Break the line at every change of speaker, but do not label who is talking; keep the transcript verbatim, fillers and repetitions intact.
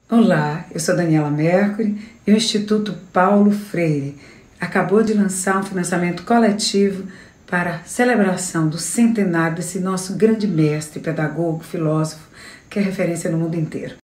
Olá, eu sou Daniela Mercury e o Instituto Paulo Freire acabou de lançar um financiamento coletivo para a celebração do centenário desse nosso grande mestre, pedagogo, filósofo, que é referência no mundo inteiro.